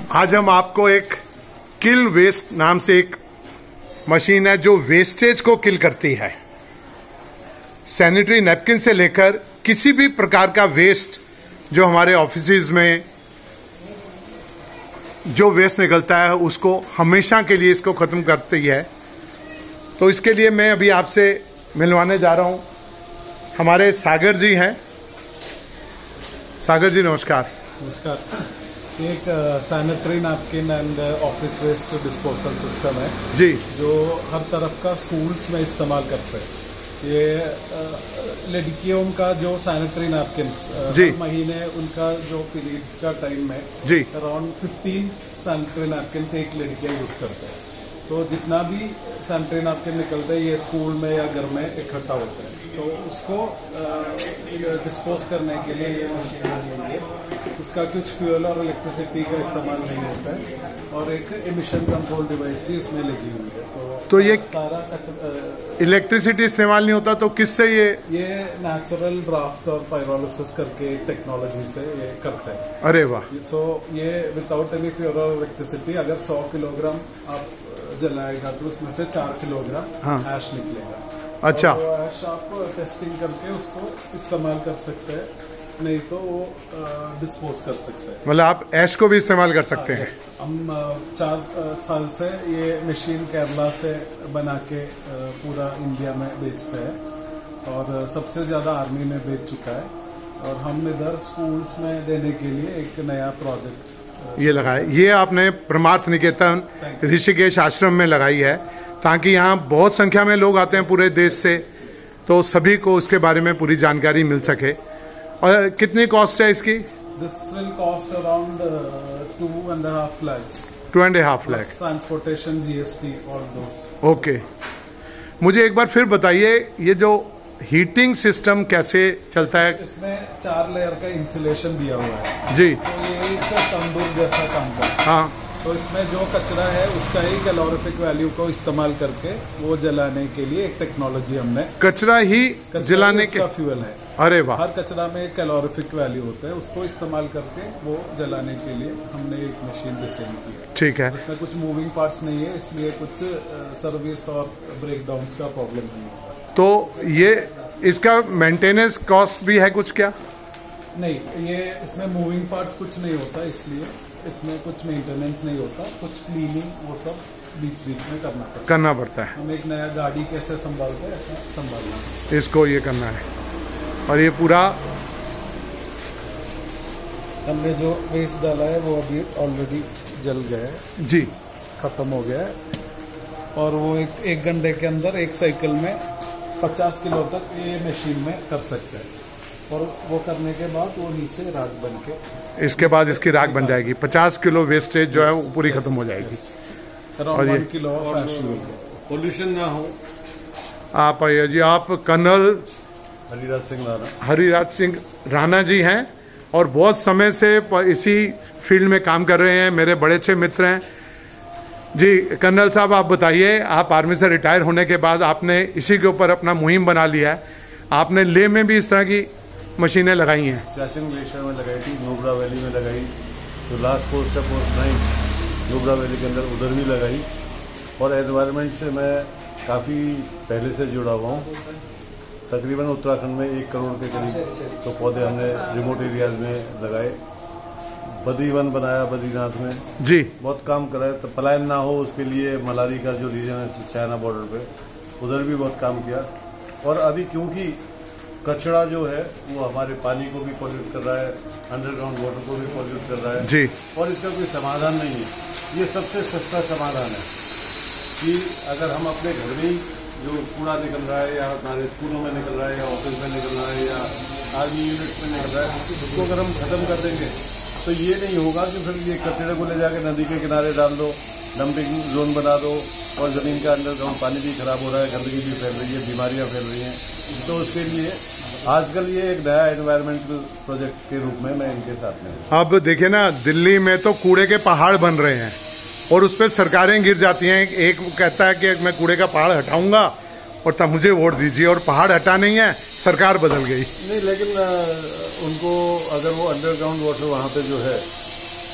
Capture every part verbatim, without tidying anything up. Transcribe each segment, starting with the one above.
आज हम आपको एक किल वेस्ट नाम से एक मशीन है जो वेस्टेज को किल करती है। सैनिटरी नैपकिन से लेकर किसी भी प्रकार का वेस्ट जो हमारे ऑफिसेज में जो वेस्ट निकलता है उसको हमेशा के लिए इसको ख़त्म करती है। तो इसके लिए मैं अभी आपसे मिलवाने जा रहा हूँ, हमारे सागर जी हैं। सागर जी नमस्कार। नमस्कार। एक sanitary napkin and office waste disposal system है जी, जो हर तरफ का स्कूल्स में इस्तेमाल करते हैं। ये लड़कियों का जो सैनिटरी नैपकिन हर महीने उनका जो पीरियड्स का टाइम है जी अराउंड फिफ्टीन सैनिटरी नैपकिन एक लड़कियां यूज करते हैं। तो जितना भी सैनिटरी नैपकिन निकलते हैं ये स्कूल में या घर में इकट्ठा होता है, तो उसको डिस्पोज करने के लिए ये मशीन बनी है। उसका कुछ फ्यूल और इलेक्ट्रिसिटी का इस्तेमाल नहीं होता है और एक एमिशन कंट्रोल डिवाइस भी उसमें लगी हुई है। तो, तो ये सारा इलेक्ट्रिसिटी इस्तेमाल नहीं होता, तो किससे ये ये नेचुरल ड्राफ्ट और पायरोलिसिस करके टेक्नोलॉजी से ये करते हैं। अरे वाह। सो ये विदाउट एनी फ्यूल और इलेक्ट्रिसिटी अगर सौ किलोग्राम आप जलाएगा तो उसमें से चार किलोग्राम हाँ। ऐश निकलेगा। अच्छा, तो ऐश आप टेस्टिंग करके उसको इस्तेमाल कर सकते हैं, नहीं तो वो डिस्पोज कर सकते हैं। मतलब आप ऐश को भी इस्तेमाल कर सकते हैं। हम चार साल से ये मशीन केरला से बना के पूरा इंडिया में बेचते हैं और सबसे ज़्यादा आर्मी में बेच चुका है। और हम इधर स्कूल्स में देने के लिए एक नया प्रोजेक्ट ये लगाए। ये आपने परमार्थ निकेतन ऋषिकेश आश्रम में लगाई है ताकि यहाँ बहुत संख्या में लोग आते हैं पूरे देश से, तो सभी को उसके बारे में पूरी जानकारी मिल सके। और कितनी कॉस्ट है इसकी? This will cost around two and half lakhs. Two and half lakhs transportation, GST और दोस। ओके, मुझे एक बार फिर बताइए ये जो हीटिंग सिस्टम कैसे चलता है? इसमें चार लेयर का इंसुलेशन दिया हुआ है जी। तो ये एक तंदूर जैसा काम करता है। हाँ, तो इसमें जो कचरा है उसका ही कैलोरीफिक वैल्यू को इस्तेमाल करके वो जलाने के लिए एक टेक्नोलॉजी हमने कचरा ही जलाने के फ्यूल है। अरे वाह। हर कचरा में एक कैलोरीफिक वैल्यू होता है, उसको इस्तेमाल करके वो जलाने के लिए हमने एक मशीन डिजाइन की है। ठीक है। इसमें कुछ मूविंग पार्ट्स नहीं है, इसलिए कुछ सर्विस और ब्रेकडाउन्स का प्रॉब्लम नहीं होता। तो ये इसका मेंटेनेंस कॉस्ट भी है कुछ क्या? नहीं, ये इसमें मूविंग पार्ट्स कुछ नहीं होता, इसलिए इसमें कुछ मेंटेनेंस नहीं होता। कुछ क्लीनिंग वो सब बीच बीच में करना पड़ता करना पड़ता है। हम एक नया गाड़ी कैसे संभालते हैं ऐसा संभालना, इसको ये करना है। और ये पूरा हमने जो वेस्ट डाला है वो अभी ऑलरेडी जल गया है जी, खत्म हो गया है। और वो एक एक घंटे के अंदर एक साइकिल में पचास किलो तक ये मशीन में कर सकते हैं। और वो करने के बाद वो नीचे राख बन के, इसके बाद इसकी राख बन जाएगी। पचास किलो वेस्टेज जो है वो पूरी खत्म हो जाएगी। और ये किलो पोल्यूशन ना हो। आप आइए जी, आप कर्नल हरिराज सिंह राणा हरिराज सिंह राणा जी हैं और बहुत समय से इसी फील्ड में काम कर रहे हैं, मेरे बड़े अच्छे मित्र हैं जी। कर्नल साहब आप बताइए, आप आर्मी से रिटायर होने के बाद आपने इसी के ऊपर अपना मुहिम बना लिया है। आपने लेह में भी इस तरह की मशीनें लगाई हैं? सियाचिन ग्लेशियर में लगाई थी, नुब्रा वैली में लगाई, जो लास्ट पोस्ट है पोस्ट नाइन नुब्रा वैली के अंदर उधर भी लगाई। और एनवायरनमेंट से मैं काफ़ी पहले से जुड़ा हुआ हूँ। तकरीबन उत्तराखंड में एक करोड़ के करीब तो पौधे हमने रिमोट एरियाज में लगाए। बद्री वन बनाया बद्रीनाथ में जी, बहुत काम करा है। तो पलायन ना हो उसके लिए मलारी का जो रीजन है चाइना बॉर्डर पे, उधर भी बहुत काम किया। और अभी क्योंकि कचरा जो है वो हमारे पानी को भी पॉल्यूट कर रहा है, अंडरग्राउंड वाटर को भी पॉल्यूट कर रहा है जी, और इसका कोई समाधान नहीं है। ये सबसे सस्ता समाधान है कि अगर हम अपने घर में ही जो कूड़ा निकल रहा है या हमारे स्कूलों में निकल रहा है या ऑफिस में निकल रहा है या आर्मी यूनिट में निकल रहा है, उसको अगर हम खत्म कर देंगे तो ये नहीं होगा कि फिर ये कचरे को ले जाके नदी के किनारे डाल दो, डंपिंग जोन बना दो और ज़मीन का अंडरग्राउंड पानी भी खराब हो रहा है, गंदगी भी फैल रही है, बीमारियां फैल रही हैं। तो उसके लिए आजकल ये एक नया एनवायरमेंटल प्रोजेक्ट के रूप में मैं इनके साथ में हूं। अब देखिए ना, दिल्ली में तो कूड़े के पहाड़ बन रहे हैं और उस पर सरकारें गिर जाती हैं। एक कहता है कि मैं कूड़े का पहाड़ हटाऊंगा और तब मुझे वोट दीजिए, और पहाड़ हटा नहीं है, सरकार बदल गई। नहीं, लेकिन उनको अगर वो अंडरग्राउंड वाटर वहाँ पे जो है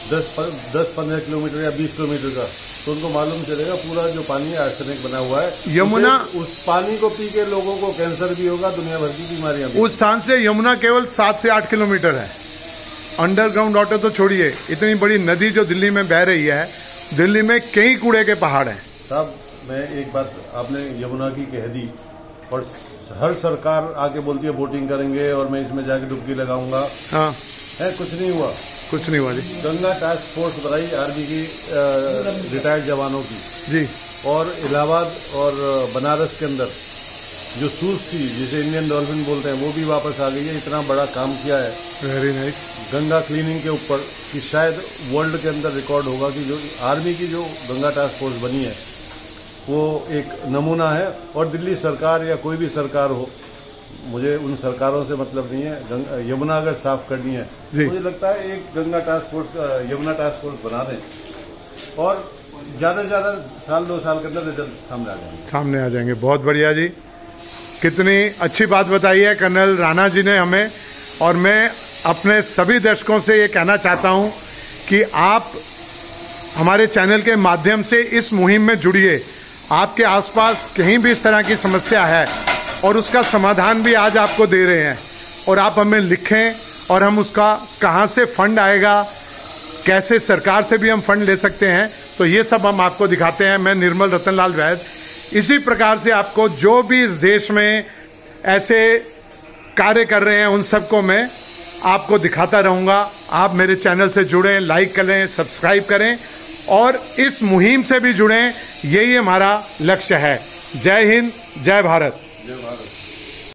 दस दस पंद्रह किलोमीटर या बीस किलोमीटर का, तो उनको मालूम चलेगा पूरा जो पानी है आर्सेनिक बना हुआ है। यमुना, उस पानी को पी के लोगों को कैंसर भी होगा, दुनिया भर की बीमारियां भी। उस स्थान से यमुना केवल सात से आठ किलोमीटर है। अंडरग्राउंड वाटर तो छोड़िए, इतनी बड़ी नदी जो दिल्ली में बह रही है, दिल्ली में कई कूड़े के पहाड़ हैं। साहब मैं एक बात, आपने यमुना की कह दी और हर सरकार आके बोलती है वोटिंग करेंगे और मैं इसमें जाके डुबकी लगाऊंगा। हाँ है, कुछ नहीं हुआ, कुछ नहीं हुआ जी। गंगा टास्क फोर्स बनाई आर्मी की रिटायर्ड जवानों की जी, और इलाहाबाद और बनारस के अंदर जो सूज थी जिसे इंडियन डॉल्फिन बोलते हैं वो भी वापस आ गई है। इतना बड़ा काम किया है वेरी नाइस गंगा क्लीनिंग के ऊपर कि शायद वर्ल्ड के अंदर रिकॉर्ड होगा कि जो आर्मी की जो गंगा टास्क फोर्स बनी है वो एक नमूना है। और दिल्ली सरकार या कोई भी सरकार हो, मुझे उन सरकारों से मतलब नहीं है, यमुना अगर साफ करनी है मुझे लगता है एक Ganga task force, Yamuna task force बना दें और ज़्यादा से ज़्यादा साल दो साल के अंदर रिजल्ट सामने आ जाएंगे सामने आ जाएंगे। बहुत बढ़िया जी, कितनी अच्छी बात बताई है कर्नल राणा जी ने हमें। और मैं अपने सभी दर्शकों से ये कहना चाहता हूँ कि आप हमारे चैनल के माध्यम से इस मुहिम में जुड़िए। आपके आसपास कहीं भी इस तरह की समस्या है और उसका समाधान भी आज आपको दे रहे हैं, और आप हमें लिखें और हम उसका कहाँ से फंड आएगा, कैसे सरकार से भी हम फंड ले सकते हैं, तो ये सब हम आपको दिखाते हैं। मैं निर्मल रतनलाल वैद इसी प्रकार से आपको जो भी इस देश में ऐसे कार्य कर रहे हैं उन सबको मैं आपको दिखाता रहूँगा। आप मेरे चैनल से जुड़ें, लाइक करें, सब्सक्राइब करें और इस मुहिम से भी जुड़ें, यही हमारा लक्ष्य है। जय हिंद, जय भारत। जय भारत।